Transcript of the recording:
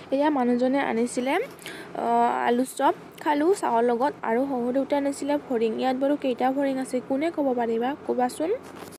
এয়া মানুহজনে আনিছিলে আলু চপ খালোঁ চাহৰ লগত আৰু শহুৰ দেউতাই আনিছিলে ফৰিং। ইয়াত বাৰু কেইটা ফৰিং আছে কোনে ক'ব পাৰিবা ক'বাচোন।